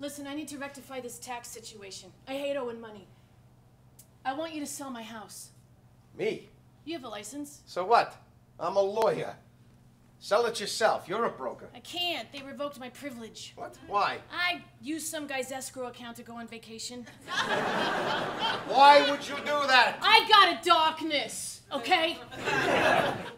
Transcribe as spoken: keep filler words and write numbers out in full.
Listen, I need to rectify this tax situation. I hate owing money. I want you to sell my house. Me? You have a license. So what? I'm a lawyer. Sell it yourself. You're a broker. I can't. They revoked my privilege. What? Why? I used some guy's escrow account to go on vacation. Why would you do that? I got a darkness, okay?